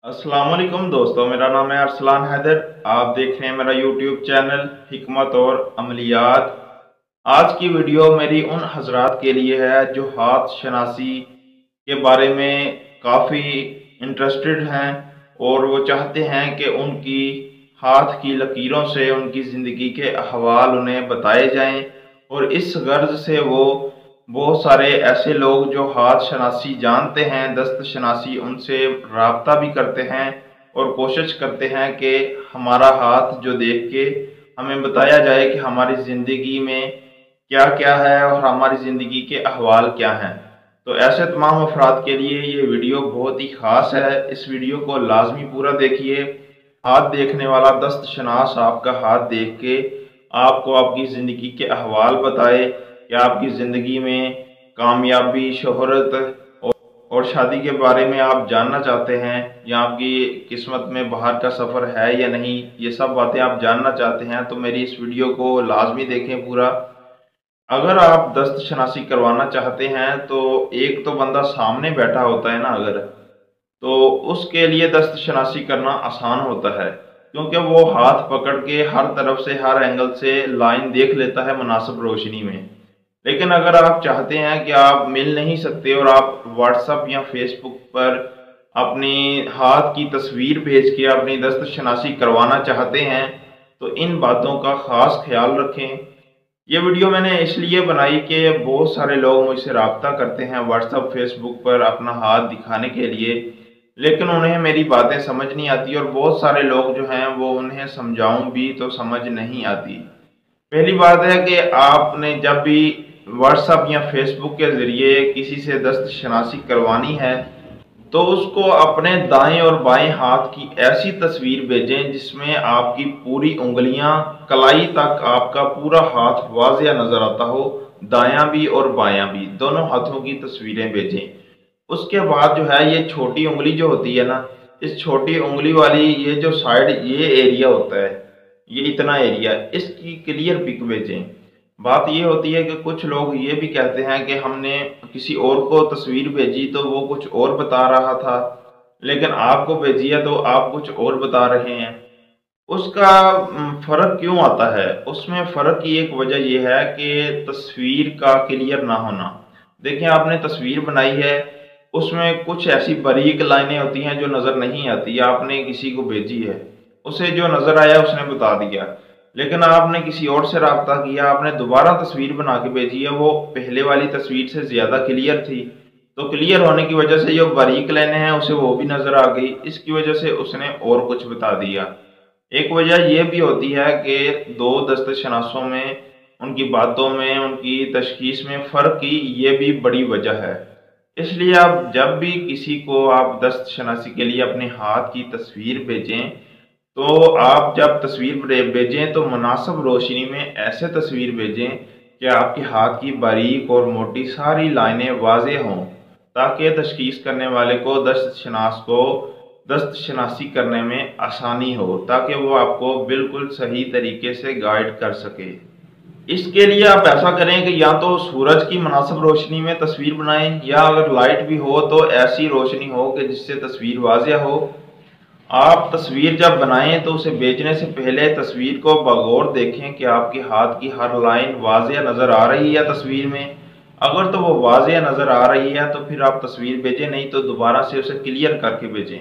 अस्सलाम वालेकुम दोस्तों, मेरा नाम है अरसलान हैदर। आप देख रहे हैं मेरा यूट्यूब चैनल हिकमत और अमलियात। आज की वीडियो मेरी उन हजरात के लिए है जो हाथ शनासी के बारे में काफ़ी इंटरेस्टेड हैं और वो चाहते हैं कि उनकी हाथ की लकीरों से उनकी ज़िंदगी के अहवाल उन्हें बताए जाएं, और इस गर्ज से वो बहुत सारे ऐसे लोग जो हाथ शनासी जानते हैं, दस्त शनासी, उनसे राब्ता भी करते हैं और कोशिश करते हैं कि हमारा हाथ जो देख के हमें बताया जाए कि हमारी ज़िंदगी में क्या क्या है और हमारी ज़िंदगी के अहवाल क्या हैं। तो ऐसे तमाम अफराद के लिए ये वीडियो बहुत ही ख़ास है। इस वीडियो को लाजमी पूरा देखिए। हाथ देखने वाला दस्त शनास आपका हाथ देख के आपको आपकी ज़िंदगी के अहवाल बताए कि आपकी ज़िंदगी में कामयाबी, शोहरत और शादी के बारे में आप जानना चाहते हैं, या आपकी किस्मत में बाहर का सफ़र है या नहीं, ये सब बातें आप जानना चाहते हैं तो मेरी इस वीडियो को लाजमी देखें पूरा। अगर आप दस्त शनासी करवाना चाहते हैं तो एक तो बंदा सामने बैठा होता है ना, अगर तो उसके लिए दस्त शनासी करना आसान होता है, क्योंकि वो हाथ पकड़ के हर तरफ से, हर एंगल से लाइन देख लेता है मुनासिब रोशनी में। लेकिन अगर आप चाहते हैं कि आप मिल नहीं सकते और आप व्हाट्सएप या फेसबुक पर अपनी हाथ की तस्वीर भेज के अपनी दस्त शनासी करवाना चाहते हैं, तो इन बातों का ख़ास ख्याल रखें। ये वीडियो मैंने इसलिए बनाई कि बहुत सारे लोग मुझसे रब्ता करते हैं व्हाट्सएप, फेसबुक पर अपना हाथ दिखाने के लिए, लेकिन उन्हें मेरी बातें समझ नहीं आती, और बहुत सारे लोग जो हैं वो उन्हें समझाऊं भी तो समझ नहीं आती। पहली बात है कि आपने जब भी व्हाट्सएप या फेसबुक के ज़रिए किसी से दस्त शनासी करवानी है तो उसको अपने दाएं और बाएं हाथ की ऐसी तस्वीर भेजें जिसमें आपकी पूरी उंगलियां, कलाई तक आपका पूरा हाथ वाज़िया नज़र आता हो, दायां भी और बायां भी, दोनों हाथों की तस्वीरें भेजें। उसके बाद जो है, ये छोटी उंगली जो होती है ना, इस छोटी उंगली वाली ये जो साइड, ये एरिया होता है, ये इतना एरिया, इसकी क्लियर पिक भेजें। बात ये होती है कि कुछ लोग ये भी कहते हैं कि हमने किसी और को तस्वीर भेजी तो वो कुछ और बता रहा था, लेकिन आपको भेजी है तो आप कुछ और बता रहे हैं। उसका फ़र्क क्यों आता है? उसमें फ़र्क की एक वजह यह है कि तस्वीर का क्लियर ना होना। देखिए, आपने तस्वीर बनाई है, उसमें कुछ ऐसी बारीक लाइनें होती हैं जो नज़र नहीं आती। आपने किसी को भेजी है, उसे जो नज़र आया उसने बता दिया, लेकिन आपने किसी और से रब्ता किया, आपने दोबारा तस्वीर बना के भेजी है, वो पहले वाली तस्वीर से ज़्यादा क्लियर थी, तो क्लियर होने की वजह से जो बारीक लाइनें हैं उसे वो भी नज़र आ गई, इसकी वजह से उसने और कुछ बता दिया। एक वजह यह भी होती है कि दो दस्त शनासों में, उनकी बातों में, उनकी तशखीस में फ़र्क की ये भी बड़ी वजह है। इसलिए आप जब भी किसी को आप दस्त शनासी के लिए अपने हाथ की तस्वीर भेजें, तो आप जब तस्वीर भेजें तो मुनासिब रोशनी में ऐसे तस्वीर भेजें कि आपके हाथ की बारीक और मोटी सारी लाइनें वाज़ेह हों, ताकि तशखीस करने वाले को, दस्त शनास को दस्त शनासी करने में आसानी हो, ताकि वो आपको बिल्कुल सही तरीके से गाइड कर सके। इसके लिए आप ऐसा करें कि या तो सूरज की मुनासिब रोशनी में तस्वीर बनाएं, या अगर लाइट भी हो तो ऐसी रोशनी हो कि जिससे तस्वीर वाज़ेह हो। आप तस्वीर जब बनाएं तो उसे भेजने से पहले तस्वीर को बगौर देखें कि आपके हाथ की हर लाइन वाज़ेह नज़र आ रही है तस्वीर में। अगर तो वो वाज़ेह नज़र आ रही है तो फिर आप तस्वीर भेजें, नहीं तो दोबारा से उसे क्लियर करके भेजें।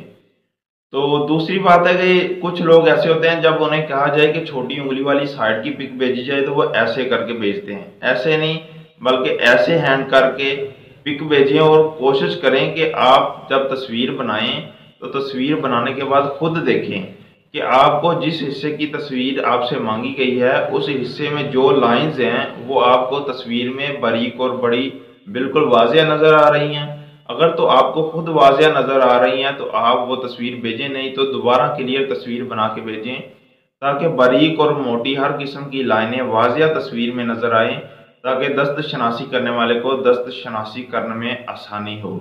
तो दूसरी बात है कि कुछ लोग ऐसे होते हैं, जब उन्हें कहा जाए कि छोटी उंगली वाली साइड की पिक भेजी जाए तो वो ऐसे करके भेजते हैं। ऐसे नहीं, बल्कि ऐसे हैंड करके पिक भेजें, और कोशिश करें कि आप जब तस्वीर बनाएं तो तस्वीर बनाने के बाद खुद देखें कि आपको जिस हिस्से की तस्वीर आपसे मांगी गई है उस हिस्से में जो लाइंस हैं वो आपको तस्वीर में बारीक और बड़ी बिल्कुल वाज़ेह नज़र आ रही हैं। अगर तो आपको खुद वाज़ेह नज़र आ रही हैं तो आप वो तस्वीर भेजें, नहीं तो दोबारा क्लियर तस्वीर बना के भेजें, ताकि बारीक और मोटी हर किस्म की लाइनें वाज़ेह तस्वीर में नज़र आएँ, ताकि दस्त शनासी करने वाले को दस्त शनासी करने में आसानी हो।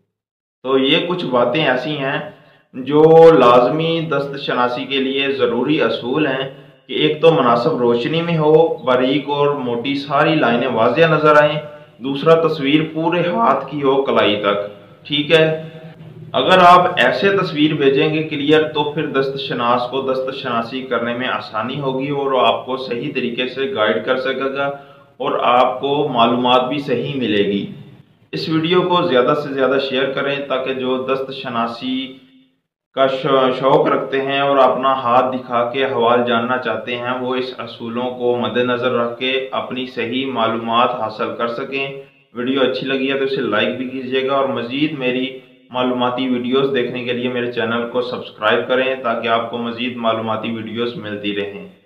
तो ये कुछ बातें ऐसी हैं जो लाजमी दस्त शनासी के लिए ज़रूरी असूल हैं कि एक तो मुनासिब रोशनी में हो, बारीक और मोटी सारी लाइनें वाज़ेह नज़र आएँ, दूसरा तस्वीर पूरे हाथ की हो, कलाई तक। ठीक है, अगर आप ऐसे तस्वीर भेजेंगे क्लियर तो फिर दस्त शनास को दस्त शनासी करने में आसानी होगी और आपको सही तरीके से गाइड कर सकेगा और आपको मालूमात भी सही मिलेगी। इस वीडियो को ज़्यादा से ज़्यादा शेयर करें ताकि जो दस्त शनासी का शौक़ रखते हैं और अपना हाथ दिखा के हवाल जानना चाहते हैं वो इस असूलों को मद्देनज़र रख के अपनी सही मालूमात हासिल कर सकें। वीडियो अच्छी लगी है तो इसे लाइक भी कीजिएगा और मज़ीद मेरी मालूमाती वीडियोस देखने के लिए मेरे चैनल को सब्सक्राइब करें ताकि आपको मज़ीद मालूमाती वीडियोस मिलती रहें।